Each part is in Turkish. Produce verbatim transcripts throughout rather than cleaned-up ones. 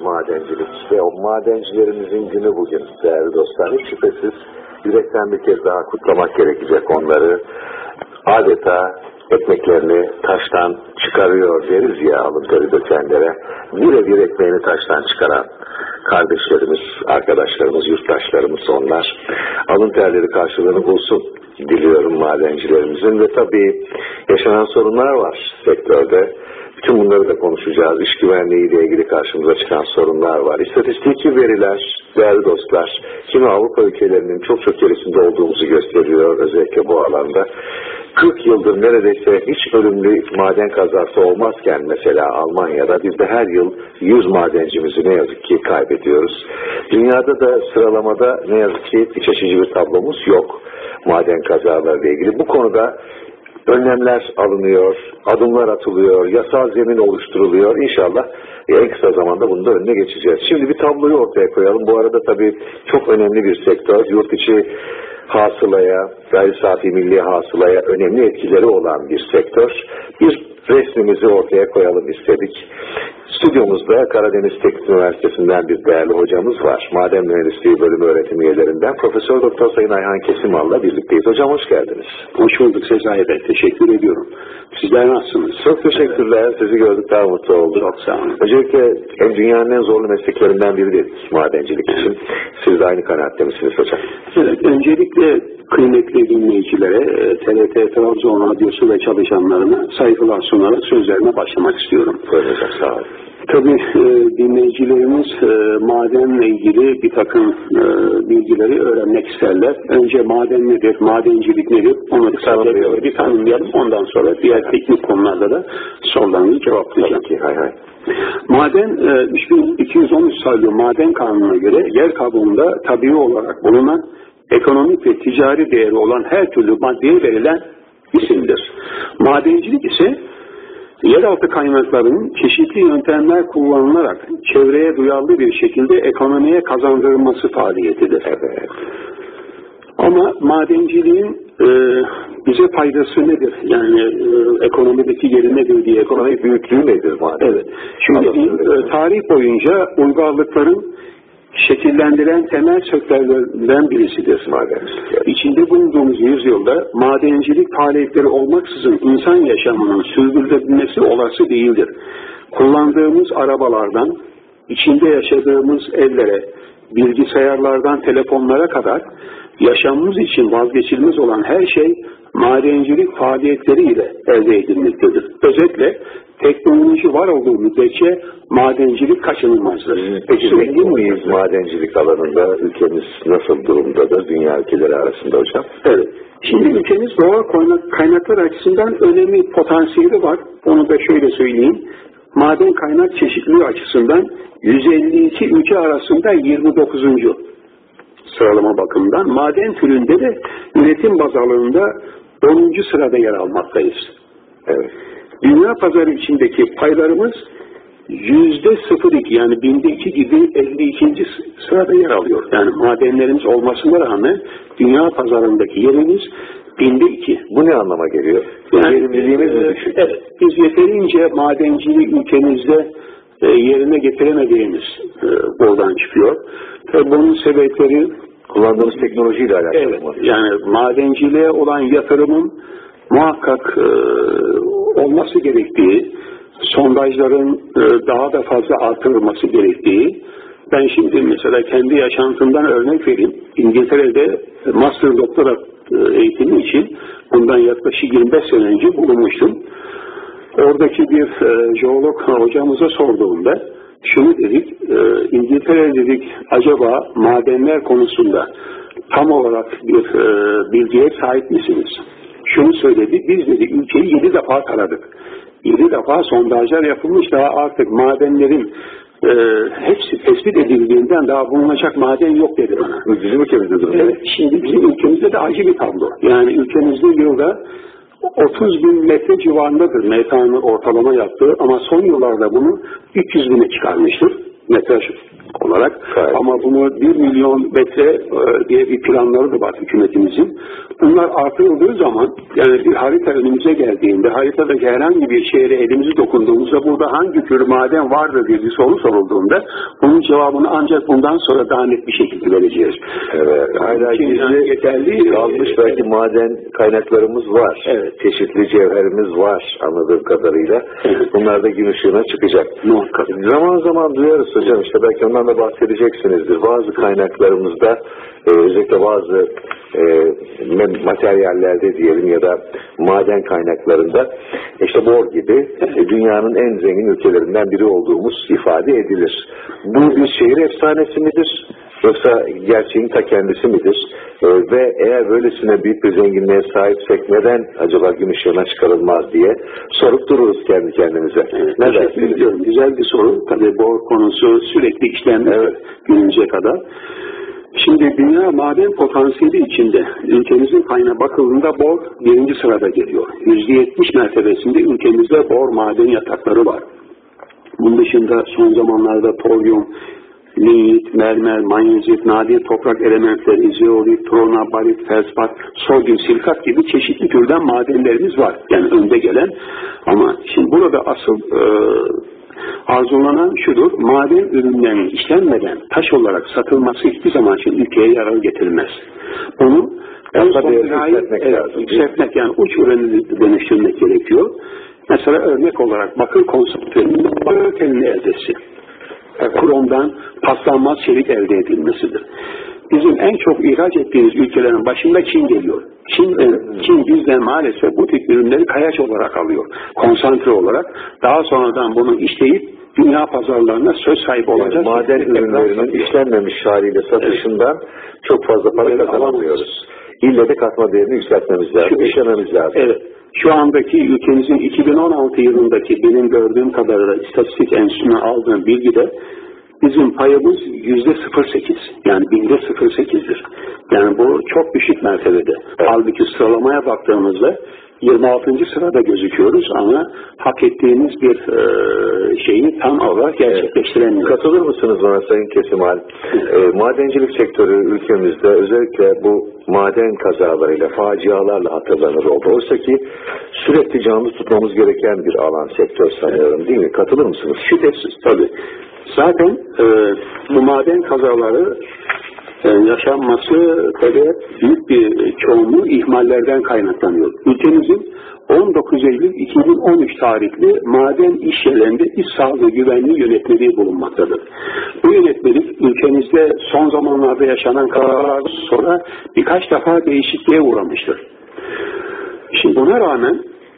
madencilik ve o madencilerimizin günü bugün değerli dostlar. Hiç şüphesiz yürekten bir kez daha kutlamak gerekecek onları. Adeta ekmeklerini taştan çıkarıyor deriz ya alın teri dökenlere. Birebir ekmeğini taştan çıkaran kardeşlerimiz, arkadaşlarımız, yurttaşlarımız onlar. Alın terleri karşılığını bulsun diliyorum madencilerimizin ve tabii yaşanan sorunlar var sektörde. Bütün bunları da konuşacağız. İş güvenliği ile ilgili karşımıza çıkan sorunlar var. İstatistiki veriler, değerli dostlar, kimi Avrupa ülkelerinin çok çok gerisinde olduğumuzu gösteriyor özellikle bu alanda. kırk yıldır neredeyse hiç ölümlü maden kazası olmazken mesela Almanya'da biz de her yıl yüz madencimizi ne yazık ki kaybediyoruz. Dünyada da sıralamada ne yazık ki iç açıcı bir tablomuz yok maden kazalarıyla ilgili. Bu konuda önlemler alınıyor, adımlar atılıyor, yasal zemin oluşturuluyor. İnşallah en kısa zamanda bunun da önüne geçeceğiz. Şimdi bir tabloyu ortaya koyalım. Bu arada tabii çok önemli bir sektör. Yurt içi hasılaya, gayri safi milli hasılaya önemli etkileri olan bir sektör. Bir resmimizi ortaya koyalım istedik. Stüdyomuzda Karadeniz Teknik Üniversitesi'nden bir değerli hocamız var. Maden Mühendisliği Bölümü öğretim üyelerinden Profesör Doktor Sayın Ayhan Kesimal'la birlikteyiz. Hocam hoş geldiniz. Hoş bulduk Sezai Bey. Teşekkür ediyorum. Sizler nasılsınız? Çok teşekkürler. Evet. Sizi gördük daha mutlu olduk. Çok sağ olun. Öncelikle en dünyanın en zorlu mesleklerinden biri dedik madencilik için. Siz de aynı kanaatte misiniz hocam? Evet. Öncelikle kıymetli dinleyicilere T R T Trabzon Radyosu ve çalışanlarına saygılar sunarak sözlerime başlamak istiyorum. Buyurun hocam, sağ olun. Tabii e, dinleyicilerimiz e, madenle ilgili bir takım e, bilgileri öğrenmek isterler. Önce maden nedir, madencilik nedir onu kısaca bir tanımlayalım. Ondan sonra diğer teknik konularda da sorularını cevaplayacağım. Ki, hay hay. Maden e, üç bin iki yüz on üç sayılı maden kanununa göre yer kabuğunda tabii olarak bulunan ekonomik ve ticari değeri olan her türlü maddeye verilen isimdir. Madencilik ise yeraltı kaynaklarının çeşitli yöntemler kullanılarak çevreye duyarlı bir şekilde ekonomiye kazandırılması faaliyetidir. Evet. Ama madenciliğin e, bize faydası nedir? Yani e, ekonomideki yeri nedir diye. Ekonomik büyüklüğü nedir maden? Evet. Şimdi e, tarih boyunca uygarlıkların şekillendiren temel sektörlerden birisidir madencilik. İçinde bulunduğumuz yüzyılda madencilik faaliyetleri olmaksızın insan yaşamının sürdürülebilmesi olası değildir. Kullandığımız arabalardan, içinde yaşadığımız evlere, bilgisayarlardan telefonlara kadar yaşamımız için vazgeçilmez olan her şey madencilik faaliyetleriyle elde edilmektedir. Özetle teknoloji var olduğu müddetçe madencilik kaçınılmazdır. Peki zengin miyiz madencilik alanında? Ülkemiz nasıl durumdadır dünya ülkeleri arasında hocam? Evet. Şimdi ülkemiz doğal kaynaklar açısından önemli potansiyeli var. Onu da şöyle söyleyeyim. Maden kaynak çeşitliliği açısından yüz elli iki ülke arasında yirmi dokuzuncu sıralama bakımından. Maden türünde de üretim baz alanında onuncu sırada yer almaktayız. Evet. Dünya pazarı içindeki paylarımız yüzde sıfır virgül iki yani binde iki gibi elli ikinci sırada yer alıyor. Yani madenlerimiz olmasına rağmen dünya pazarındaki yerimiz binde iki. Bu ne anlama geliyor? Yani, verimliliğimiz mi düşük? Evet. Biz yeterince madenciliği ülkemizde e, yerine getiremediğimiz e, oradan çıkıyor. Tabii bunun sebepleri kullandığımız teknolojiyle alakalı. Evet. Mı? Yani madenciliğe olan yatırımın muhakkak e, olması gerektiği, sondajların e, daha da fazla artırılması gerektiği. Ben şimdi mesela kendi yaşantımdan örnek vereyim. İngiltere'de master doktora e, eğitimi için bundan yaklaşık yirmi beş sene önce bulunmuştum. Oradaki bir e, jeolog hocamıza sorduğumda şunu dedik, e, İngiltere dedik acaba madenler konusunda tam olarak bir e, bilgiye sahip misiniz? Şunu söyledi, biz dedi ülkeyi yedi defa taradık. Yedi defa sondajlar yapılmış, daha artık madenlerin e, hepsi tespit edildiğinden daha bulunacak maden yok dedi bana. Bizim ülkemizde durum. Evet, şimdi bizim ülkemizde de acı bir tablo. Yani ülkemizde yılda otuz bin metre civarındadır metanın ortalama yaptığı ama son yıllarda bunu üç yüz bine çıkarmıştır metraj olarak. Evet. Ama bunu bir milyon metre e, diye bir planları da var hükümetimizin. Bunlar artırıldığı zaman, yani bir harita önümüze geldiğinde, haritadaki herhangi bir şehre elimizi dokunduğumuzda burada hangi tür maden vardır diye bir soru sorulduğunda bunun cevabını ancak bundan sonra daha net bir şekilde vereceğiz. Evet. Hala gizli yeterli kalmış belki maden kaynaklarımız var. Evet. Çeşitli cevherimiz var anladığım kadarıyla. Evet. Bunlar da gün ışığına çıkacak. Muhakkak. Zaman zaman duyarız hocam, işte belki ondan da bahsedeceksinizdir. Bazı kaynaklarımızda e, özellikle bazı e, materyallerde diyelim ya da maden kaynaklarında işte bor gibi e, dünyanın en zengin ülkelerinden biri olduğumuz ifade edilir. Bu bir şehir efsanesi midir? Yoksa gerçeğin ta kendisi midir? Ee, ve eğer böylesine büyük bir zenginliğe sahipsek neden acaba gün ışığına çıkarılmaz diye sorup dururuz kendi kendimize. Evet, ne teşekkür ediyorum. Güzel bir soru. Tabii bor konusu sürekli işlenmiş evet. günümüze kadar. Şimdi dünya maden potansiyeli içinde ülkemizin kaynağı bakıldığında bor birinci sırada geliyor. yüzde yetmiş mertebesinde ülkemizde bor maden yatakları var. Bunun dışında son zamanlarda toryum, linyit, mermer, manyezit, nadir toprak elementleri, zeolit, trona, barit, felspat, sodyum, silikat gibi çeşitli türden madenlerimiz var. Yani önde gelen. Ama şimdi burada asıl e, arzulanan şudur: maden ürünlerinin işlenmeden taş olarak satılması hiçbir zaman için ülkeye yarar getirmez. Bunu en son yükseltmek evet, lazım. Yükseltmek yani uç ürünü dönüştürmek gerekiyor. Mesela örnek olarak bakır konsantrenin bakır telini eldesi. Kromdan paslanmaz çelik elde edilmesidir. Bizim en çok ihraç ettiğimiz ülkelerin başında Çin geliyor. Çin, Çin bizden maalesef bu tip ürünleri kayaç olarak alıyor. Konsantre olarak. Daha sonradan bunu işleyip dünya pazarlarına söz sahibi olacak. Yani maden ürünlerinin işlenmemiş haliyle satışından evet. çok fazla para evet, kazanamıyoruz. İlle de katma değerini yükseltmemiz lazım, işlememiz lazım. Evet. Şu andaki ülkemizin iki bin on altı yılındaki benim gördüğüm kadarıyla istatistik enstitüsüne aldığım bilgide bizim payımız yüzde sıfır virgül sekiz. Yani binde sıfır virgül sekizdir. Yani bu çok düşük mertebede. Evet. Halbuki sıralamaya baktığımızda yirmi altıncı sırada gözüküyoruz ama hak ettiğimiz bir e, şeyi tam olarak gerçekleştiremiyoruz. Evet. Katılır mısınız bana Sayın Kesimal? E, madencilik sektörü ülkemizde özellikle bu maden kazalarıyla, facialarla hatırlanır oldu. Oysa ki sürekli canlı tutmamız gereken bir alan, sektör sanıyorum, değil mi? Katılır mısınız? Şüphesiz tabii. Zaten e, bu maden kazaları e, yaşanması tabii büyük bir çoğunluğu ihmallerden kaynaklanıyor. Ülkemizin on dokuz Eylül iki bin on üç tarihli maden iş yerlerinde iş sağlığı güvenliği yönetmeliği bulunmaktadır. Bu yönetmelik ülkemizde son zamanlarda yaşanan kazalardan sonra birkaç defa değişikliğe uğramıştır. Şimdi buna rağmen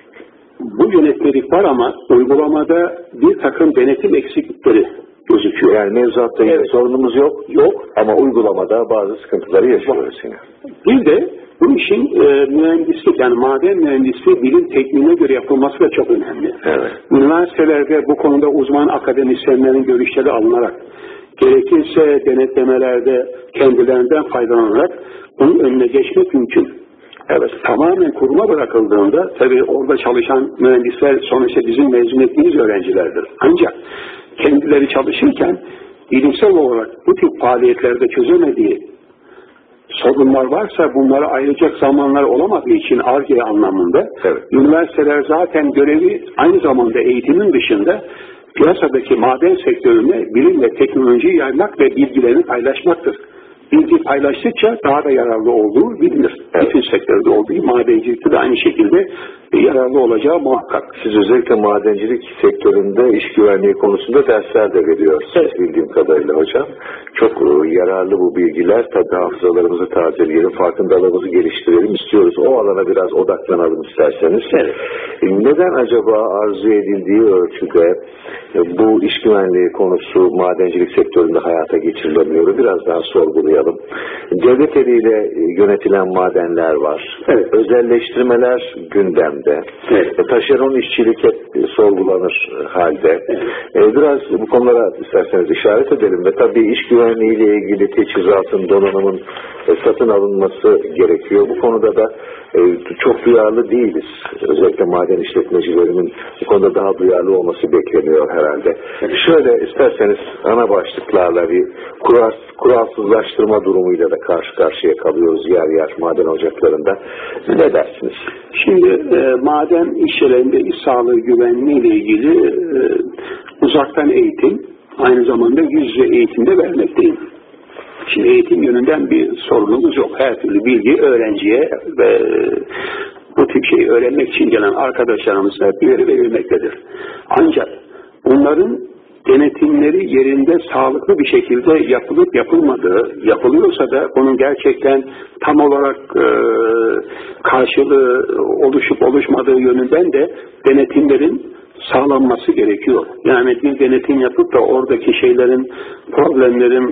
bu yönetmelik var ama uygulamada bir takım denetim eksiklikleri gözüküyor. Yani mevzuatta evet. sorunumuz yok, yok ama uygulamada bazı sıkıntıları yaşıyoruz yine. Bir de bu işin e, mühendislik, yani maden mühendisliği bilim tekniğine göre yapılması da çok önemli. Evet. Üniversitelerde bu konuda uzman akademisyenlerin görüşleri alınarak, gerekirse denetlemelerde kendilerinden faydalanarak bunun önüne geçmek mümkün. Evet, tamamen kuruma bırakıldığında tabii orada çalışan mühendisler sonuçta bizim mezun ettiğimiz öğrencilerdir. Ancak kendileri çalışırken bilimsel olarak bu tip faaliyetlerde çözemediği sorunlar varsa bunlara ayıracak zamanlar olamadığı için Ar-Ge anlamında evet. üniversiteler zaten görevi aynı zamanda eğitimin dışında piyasadaki maden sektörüne bilim ve teknolojiyi yaymak ve bilgilerini paylaşmaktır. Bilgi paylaştıkça daha da yararlı olduğu bilinir. Evet. Bütün sektörde olduğu, madencilikte de aynı şekilde yararlı olacağı muhakkak. Siz özellikle madencilik sektöründe iş güvenliği konusunda dersler de veriyorsunuz evet. bildiğim kadarıyla hocam. Çok yararlı bu bilgiler. Tabii hafızalarımızı tazeleyelim, farkındalığımızı geliştirelim istiyoruz. O alana biraz odaklanalım isterseniz. Evet. Neden acaba arzu edildiği ölçüde bu iş güvenliği konusu madencilik sektöründe hayata geçirilemiyor? Biraz daha sorgulayalım. Devlet eliyle yönetilen maden madenler var. Evet. Özelleştirmeler gündemde. Evet. E, taşeron işçilik hep sorgulanır halde. Evet. E, biraz bu konulara isterseniz işaret edelim ve tabii iş güvenliğiyle ilgili teçhizatın, donanımın e, satın alınması gerekiyor. Bu konuda da e, çok duyarlı değiliz. Özellikle maden işletmecilerinin bu konuda daha duyarlı olması bekleniyor herhalde. Evet. Şöyle isterseniz ana başlıklarla bir kural, kuralsızlaştırma durumuyla da karşı karşıya kalıyoruz yer yer maden ocaklarında. Ne dersiniz? Şimdi e, maden işçilerinde iş sağlığı güvenliği ile ilgili e, uzaktan eğitim, aynı zamanda yüz yüze eğitimde vermekteyim. Şimdi eğitim yönünden bir sorunumuz yok. Her türlü bilgi öğrenciye ve bu tip şeyi öğrenmek için gelen arkadaşlarımıza bir verilmektedir. Ancak bunların denetimleri yerinde sağlıklı bir şekilde yapılıp yapılmadığı, yapılıyorsa da bunun gerçekten tam olarak e, karşılığı oluşup oluşmadığı yönünden de denetimlerin sağlanması gerekiyor. Yani bir denetim yapıp da oradaki şeylerin, problemlerin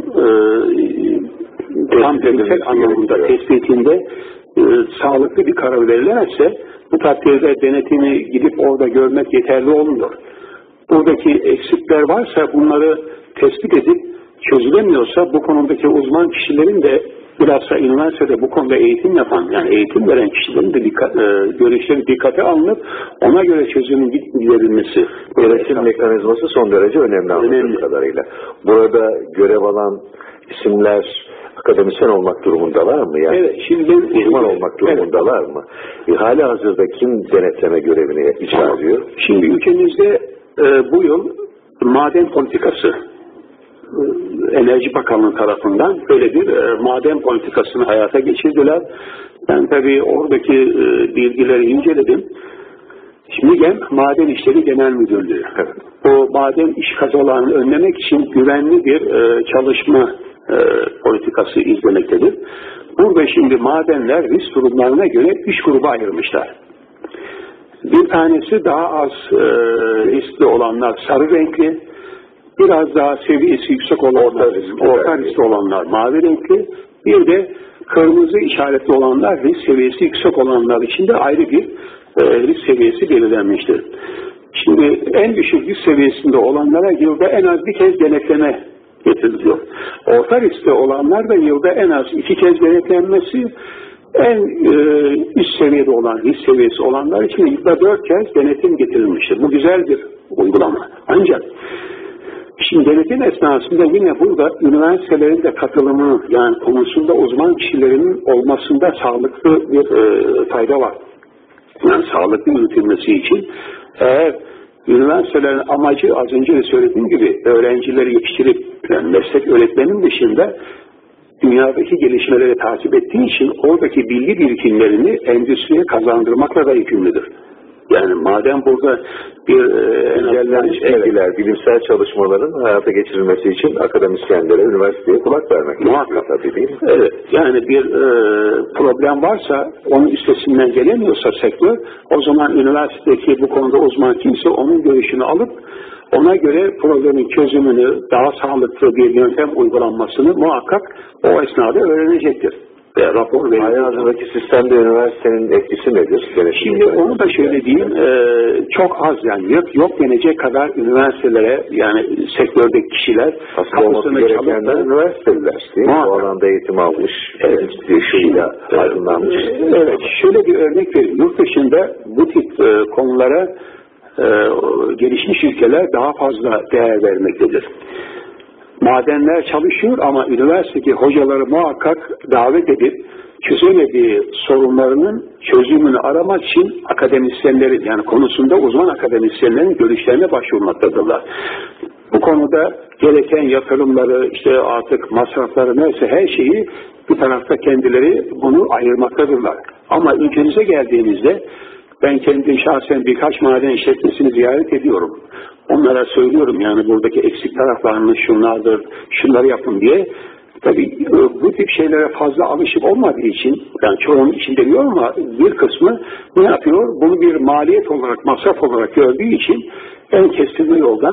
e, tam denetim anlamında tespitinde e, sağlıklı bir karar verilemezse bu takdirde denetimi gidip orada görmek yeterli olmuyor. Buradaki eksikler varsa bunları tespit edip çözülemiyorsa bu konudaki uzman kişilerin de bilhassa üniversitede bu konuda eğitim yapan, yani eğitim veren kişilerin de dikkat, e, görüşleri dikkate alınıp ona göre çözümün giderilmesi. Denetim mekanizması son derece önemli anladığım kadarıyla. Burada görev alan isimler akademisyen olmak durumundalar mı? Yani evet, şimdi uzman olmak durumundalar evet. mı? E, hali hazırda kim denetleme görevini icra ediyor? Şimdi ülkemizde e, bu yıl maden politikası Enerji Bakanlığı tarafından böyle bir e, maden politikasını hayata geçirdiler. Ben tabii oradaki e, bilgileri inceledim. Şimdi gel Maden İşleri Genel Müdürlüğü. O maden iş kazalarını önlemek için güvenli bir e, çalışma e, politikası izlemektedir. Burada şimdi madenler risk durumlarına göre üç gruba ayırmışlar. Bir tanesi daha az e, riskli olanlar sarı renkli, biraz daha seviyesi yüksek olanlar, orta riskli olanlar mavi renkli, bir de kırmızı işaretli olanlar, risk seviyesi yüksek olanlar için de ayrı bir e, risk seviyesi belirlenmiştir. Şimdi en düşük risk seviyesinde olanlara yılda en az bir kez denetleme getiriliyor. Orta riskli olanlar da yılda en az iki kez denetlenmesi, en e, üst seviyede olan risk seviyesi olanlar için yılda dört kez denetim getirilmiştir. Bu güzel bir uygulama. Ancak şimdi denetim esnasında yine burada üniversitelerin de katılımı, yani konusunda uzman kişilerin olmasında sağlıklı bir e, fayda var. Yani sağlıklı yürütülmesi için eğer üniversitelerin amacı az önce de söylediğim gibi öğrencileri yetiştirip yani meslek öğretmenin dışında dünyadaki gelişmeleri takip ettiği için oradaki bilgi birikimlerini endüstriye kazandırmakla da yükümlüdür. Yani madem burada bir e, engellenmiş bilgiler, evet, bilimsel çalışmaların hayata geçirilmesi için akademisyenlere, üniversiteye kulak vermek muhakkak tabii değil mi? Evet, yani bir e, problem varsa, onun üstesinden gelemiyorsa sektör, o zaman üniversitedeki bu konuda uzman kimse onun görüşünü alıp ona göre problemin çözümünü, daha sağlıklı bir yöntem uygulanmasını muhakkak o esnada öğrenecektir. E, rapor ve hayatındaki sistemde üniversitenin etkisi nedir? Şimdi onu da şöyle diyeyim, e, çok az yani yok, yok denecek kadar üniversitelere, yani sektördeki kişiler aslında olması gerekenler üniversiteliler değil mi? Bu alanda eğitim almış, evet, şeyle e, aydınlanmış. E, evet, şöyle bir örnek vereyim. Yurt dışında bu tip e, konulara e, gelişmiş ülkeler daha fazla değer vermektedir. Madenler çalışıyor ama üniversitedeki hocaları muhakkak davet edip çözemediği sorunlarının çözümünü aramak için akademisyenlerin, yani konusunda uzman akademisyenlerin görüşlerine başvurmaktadırlar. Bu konuda gereken yatırımları, işte artık masrafları neyse her şeyi bir tarafta kendileri bunu ayırmaktadırlar. Ama ülkemize geldiğimizde ben kendim şahsen birkaç maden işletmesini ziyaret ediyorum. Onlara söylüyorum yani buradaki eksik taraflarını şunlardır, şunları yapın diye. Tabii bu tip şeylere fazla alışık olmadığı için, yani çoğunun için demiyor ama bir kısmı ne yapıyor? Bunu bir maliyet olarak, masraf olarak gördüğü için en kestirme yoldan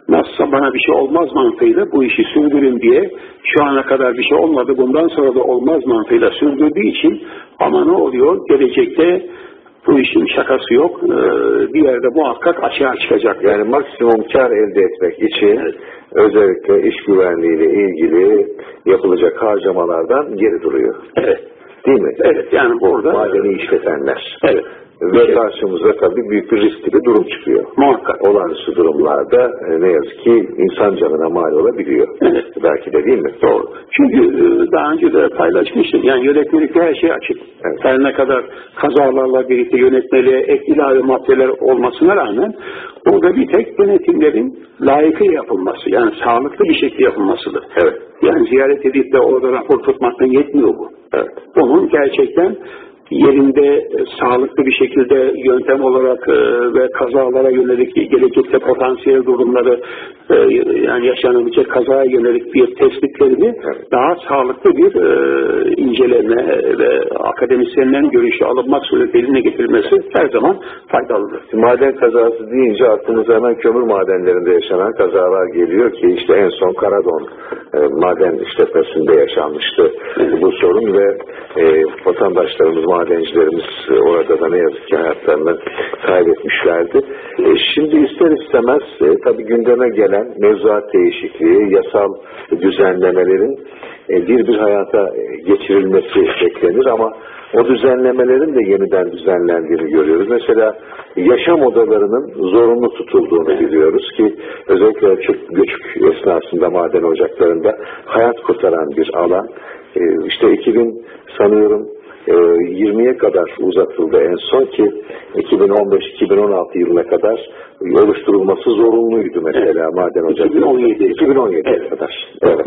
nasılsa bana bir şey olmaz mantığıyla bu işi sürdürün diye şu ana kadar bir şey olmadı, bundan sonra da olmaz mantığıyla sürdürdüğü için ama ne oluyor? Gelecekte bu işin şakası yok. Ee, bir yerde muhakkak açığa çıkacak. Yani maksimum kar elde etmek için evet. özellikle iş güvenliğiyle ilgili yapılacak harcamalardan geri duruyor. Evet. Değil mi? Evet. Yani burada madeni işletenler. Evet. Ve şey, karşımıza tabii büyük bir riskli bir durum çıkıyor. Muhakkak. Olağanüstü durumlarda e, ne yazık ki insan canına mal olabiliyor. Evet. Belki de değil mi? Doğru. Çünkü e, daha önce de paylaşmıştım. Yani yönetmelikte her şey açık. Evet. Her ne kadar kazalarla birlikte yönetmeliğe ek ilave maddeler olmasına rağmen orada bir tek yönetimlerin layıkıyla yapılması. Yani sağlıklı bir şekilde yapılmasıdır. Evet. Yani ziyaret edip de orada rapor tutmaktan yetmiyor bu. Evet. Onun gerçekten yerinde e, sağlıklı bir şekilde yöntem olarak e, ve kazalara yönelik gelecekte potansiyel durumları e, yani yaşanabilecek kazaya yönelik bir tespitlerini evet. daha sağlıklı bir e, inceleme ve akademisyenlerin görüşü alınmak suretiyle getirilmesi her zaman faydalıdır. Maden kazası deyince aklımıza hemen kömür madenlerinde yaşanan kazalar geliyor ki işte en son Karadon e, maden işletmesinde yaşanmıştı evet. bu sorun ve e, vatandaşlarımız madencilerimiz orada da ne yazık ki hayatlarını kaybetmişlerdi. E, şimdi ister istemez e, tabii gündeme gelen mevzuat değişikliği, yasal düzenlemelerin e, bir bir hayata geçirilmesi beklenir ama o düzenlemelerin de yeniden düzenlendiğini görüyoruz. Mesela yaşam odalarının zorunlu tutulduğunu biliyoruz ki özellikle çok göçük esnasında maden ocaklarında hayat kurtaran bir alan. E, işte iki bin sanıyorum yirmiye kadar uzatıldı en son ki iki bin on beş iki bin on altı yılına kadar oluşturulması zorunluydu mesela evet. maden ocakları. iki bin on yediye evet. kadar. Evet.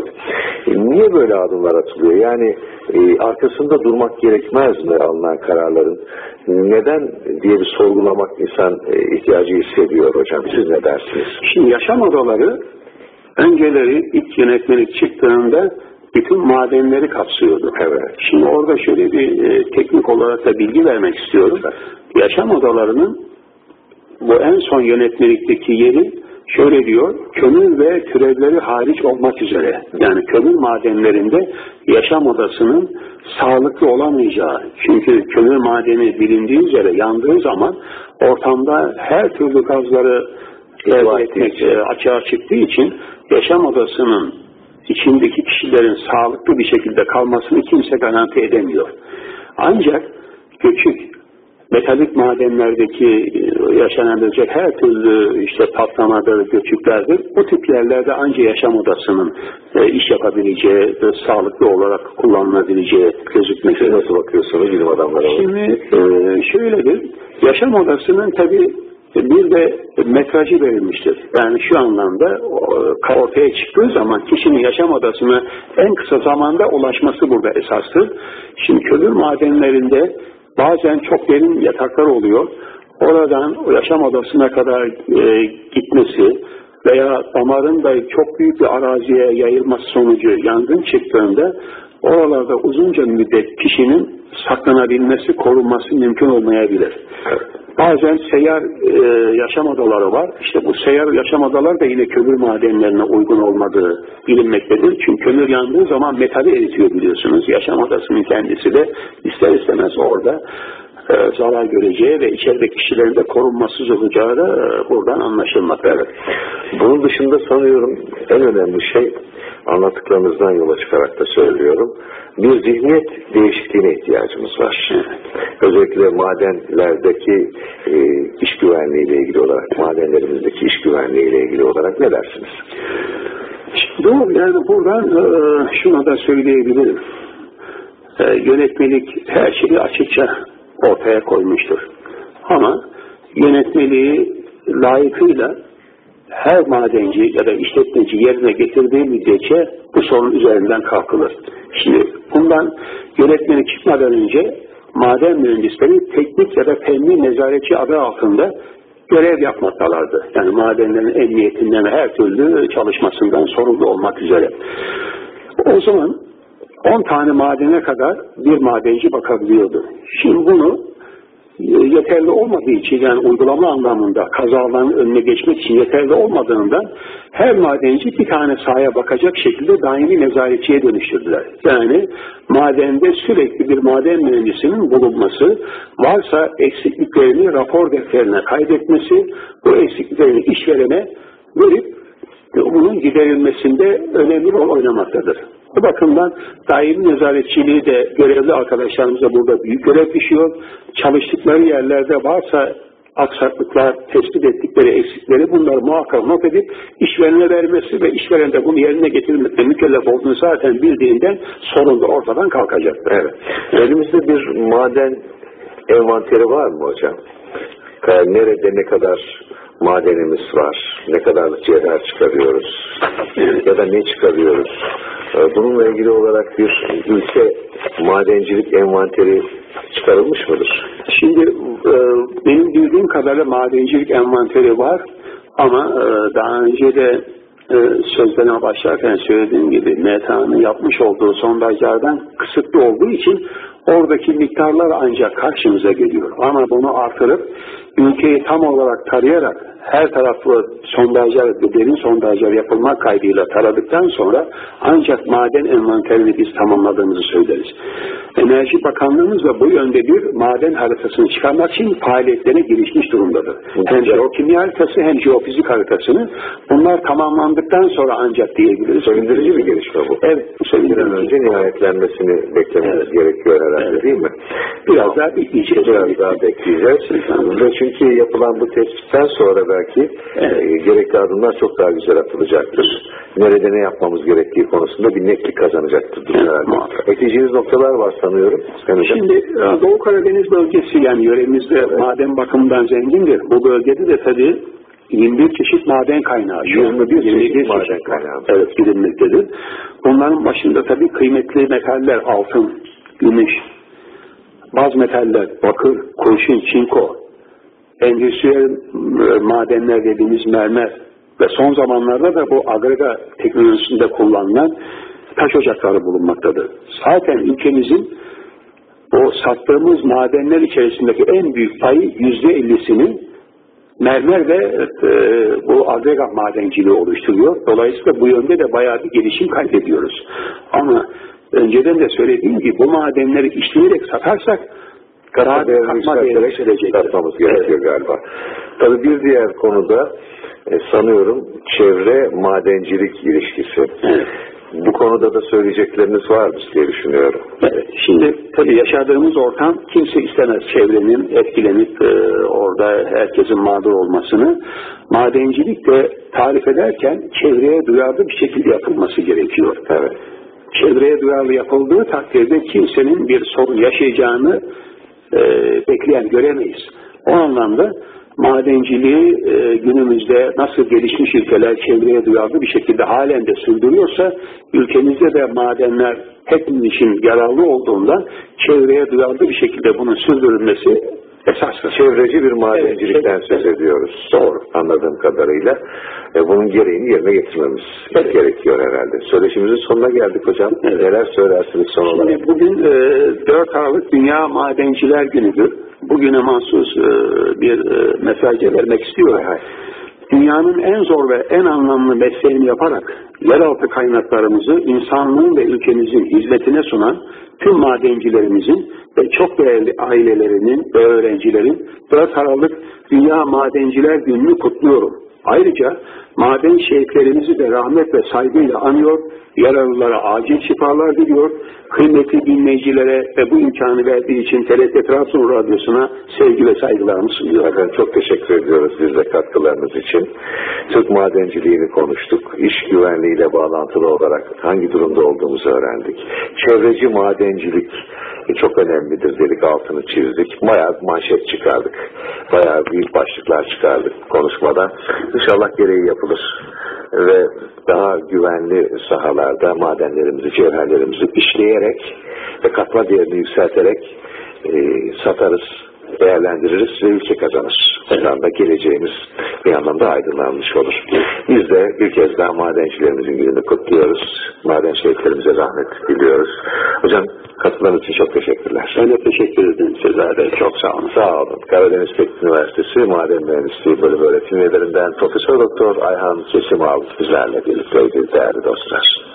Niye böyle adımlar atılıyor? Yani e, arkasında durmak gerekmez mi alınan kararların? Neden diye bir sorgulamak insan e, ihtiyacı hissediyor hocam. Siz ne dersiniz? Şimdi yaşam odaları önceleri ilk yönetmelik çıktığında bütün madenleri kapsıyordu. Evet. Şimdi orada şöyle bir e, teknik olarak da bilgi vermek istiyorum. Evet. Yaşam odalarının bu en son yönetmelikteki yeri şöyle diyor, kömür ve türevleri hariç olmak üzere. Yani kömür madenlerinde yaşam odasının sağlıklı olamayacağı. Çünkü kömür madeni bilindiği üzere yandığı zaman ortamda her türlü gazları elde etmek e, açığa çıktığı için yaşam odasının içindeki kişilerin sağlıklı bir şekilde kalmasını kimse garanti edemiyor. Ancak göçük, metalik madenlerdeki yaşanabilecek her türlü işte patlamadır, göçüklerdir. O tip yerlerde ancak yaşam odasının e, iş yapabileceği, e, sağlıklı olarak kullanılabileceği gözükmekte. Nasıl bakıyorsunuz bilim adamları? Şimdi e, şöyledir, yaşam odasının tabii bir de metrajı verilmiştir. Yani şu anlamda ortaya çıktığı zaman kişinin yaşam odasına en kısa zamanda ulaşması burada esastır. Şimdi kömür madenlerinde bazen çok derin yataklar oluyor. Oradan yaşam odasına kadar e, gitmesi veya damarın da çok büyük bir araziye yayılması sonucu yangın çıktığında oralarda uzunca müddet kişinin saklanabilmesi, korunması mümkün olmayabilir. Bazen seyyar e, yaşam odaları var. İşte bu seyyar yaşam odalar da yine kömür madenlerine uygun olmadığı bilinmektedir. Çünkü kömür yandığı zaman metali eritiyor biliyorsunuz. Yaşam odasının kendisi de ister istemez orada e, zarar göreceği ve içerideki kişilerin de korunmasız olacağı da e, buradan anlaşılmaktadır. Bunun dışında sanıyorum en önemli şey anlattıklarınızdan yola çıkarak da söylüyorum. Bir zihniyet değişikliğine ihtiyacımız var. Özellikle madenlerdeki e, iş güvenliğiyle ilgili olarak, madenlerimizdeki iş güvenliğiyle ilgili olarak ne dersiniz? Doğru. Yani buradan e, şunu da söyleyebilirim. E, yönetmelik her şeyi açıkça ortaya koymuştur. Ama yönetmeliği layıkıyla her madenci ya da işletmeci yerine getirdiği müddetçe bu sorun üzerinden kalkılır. Şimdi bundan yönetmelik çıkmadan önce maden mühendisleri teknik ya da fenli nezaretçi adı altında görev yapmaktalardı. Yani madenlerin emniyetinden ve her türlü çalışmasından sorumlu olmak üzere. O zaman on tane madene kadar bir madenci bakabiliyordu. Şimdi bunu yeterli olmadığı için, yani uygulama anlamında kazaların önüne geçmek için yeterli olmadığından her madenci bir tane sahaya bakacak şekilde daimi nezaretçiye dönüştürdüler. Yani madende sürekli bir maden mühendisinin bulunması, varsa eksikliklerini rapor defterine kaydetmesi, bu eksikliklerini işverene verip bunun giderilmesinde önemli rol oynamaktadır. Bu bakımdan daimi nezaretçiliği de görevli arkadaşlarımıza burada büyük görev düşüyor. Çalıştıkları yerlerde varsa aksaklıklar, tespit ettikleri eksikleri bunları muhakkak not edip işverene vermesi ve işveren de bunu yerine getirmekle mükellef olduğunu zaten bildiğinden sorun da ortadan kalkacaktır. Evet. Elimizde bir maden envanteri var mı hocam? Nerede ne kadar madenimiz var, ne kadarlık cevher çıkarıyoruz ya da ne çıkarıyoruz? Bununla ilgili olarak bir ülke madencilik envanteri çıkarılmış mıdır? Şimdi e, benim bildiğim kadarıyla madencilik envanteri var ama e, daha önce de e, sözlerine başlarken söylediğim gibi M T A'nın yapmış olduğu sondajlardan kısıtlı olduğu için oradaki miktarlar ancak karşımıza geliyor. Ama bunu artırıp ülkeyi tam olarak tarayarak her taraflı sondajlar, derin sondajlar yapılmak kaydıyla taradıktan sonra ancak maden envanterini biz tamamladığımızı söyleriz. Enerji Bakanlığımız da bu yönde bir maden haritasını çıkarmak için faaliyetlere girişmiş durumdadır. Hem jeokimya haritası hem jeofizik haritasını bunlar tamamlandıktan sonra ancak diyebiliriz. Sevindirici bir gelişme bu. Evet. Bir an önce nihayetlenmesini beklememiz evet. gerekiyor herhalde evet. değil mi? Biraz daha bekleyeceğiz. Biraz daha bekleyeceğiz. Ve çünkü yapılan bu tespitten sonra belki evet. e, gerekli adımlar çok daha güzel atılacaktır. Nerede ne yapmamız gerektiği konusunda bir netlik kazanacaktır. Evet, ekleyeceğiniz noktalar var sanıyorum. Şimdi Doğu Karadeniz bölgesi yani yöremizde evet. maden bakımından zengindir. Bu bölgede de tabii yirmi bir çeşit maden kaynağı. yirmi bir çeşit maden kaynağı. Evet, bilinmektedir. Bunların başında tabii kıymetli metaller, altın, gümüş, baz metaller, bakır, kurşun, çinko, endüstriyel madenler dediğimiz mermer ve son zamanlarda da bu agrega teknolojisinde kullanılan taş ocakları bulunmaktadır. Zaten ülkemizin o sattığımız madenler içerisindeki en büyük payı yüzde ellisini mermer ve e, bu agrega madenciliği oluşturuyor. Dolayısıyla bu yönde de bayağı bir gelişim kaydediyoruz. Ama önceden de söylediğim gibi bu madenleri işleyerek satarsak katma değerli satmamız gerekiyor evet. galiba. Tabii bir diğer konuda e, sanıyorum çevre madencilik ilişkisi. Evet. Bu konuda da söyleyecekleriniz vardır diye düşünüyorum. Evet. Şimdi tabii yaşadığımız ortam kimse istemez çevrenin etkilenip e, orada herkesin mağdur olmasını. Madencilik de tarif ederken çevreye duyarlı bir şekilde yapılması gerekiyor. Evet. Çevreye duyarlı yapıldığı takdirde kimsenin bir sorun yaşayacağını e, bekleyen göremeyiz. O anlamda madenciliği e, günümüzde nasıl gelişmiş ülkeler çevreye duyarlı bir şekilde halen de sürdürüyorsa ülkemizde de madenler hepimiz için yararlı olduğundan çevreye duyarlı bir şekilde bunun sürdürülmesi esastır. Çevreci bir madencilikten evet, söz ediyoruz. Doğru. Anladığım kadarıyla. E, bunun gereğini yerine getirmemiz evet. gerekiyor herhalde. Söyleşimizin sonuna geldik hocam. Evet. Neler söylersiniz son olarak? Şimdi bugün e, dört Aralık Dünya Madenciler Günü'dür. Bugüne mahsus e, bir e, mesaj vermek istiyorum. Evet. Dünyanın en zor ve en anlamlı mesleğini yaparak yeraltı kaynaklarımızı insanlığın ve ülkemizin hizmetine sunan tüm madencilerimizin ve çok değerli ailelerinin ve öğrencilerin dört Aralık Dünya Madenciler Günü'nü kutluyorum. Ayrıca maden şehitlerimizi de rahmet ve saygıyla anıyor, yaralılara acil şifalar diliyor, kıymetli dinleyicilere ve bu imkanı verdiği için T R T Trabzon Radyosu'na sevgi ve saygılarımı sunuyorum. Ben çok teşekkür ediyoruz biz de katkılarınız için. Türk madenciliğini konuştuk. İş güvenliğiyle bağlantılı olarak hangi durumda olduğumuzu öğrendik. Çevreci madencilik çok önemlidir dedik, altını çizdik. Bayağı manşet çıkardık. Bayağı büyük başlıklar çıkardık konuşmadan. İnşallah gereği yapılır. Ve daha güvenli sahalarda madenlerimizi, cevherlerimizi işleyerek ve katma değerini yükselterek e, satarız, değerlendiririz ve ülke kazanır. Bir anda geleceğimiz bir anlamda aydınlanmış olur. Biz de bir kez daha madencilerimizin gününü kutluyoruz. Maden şehitlerimize rahmet diliyoruz. Hocam Katıldığınız için çok teşekkürler. Ben de teşekkür ederim size de. Çok sağ olun. Sağ olun. Karadeniz Teknik Üniversitesi Maden Mühendisliği Bölümü öğretim üyelerinden Profesör Doktor Ayhan Kesimal bizlerle birlikteydi değerli dostlar.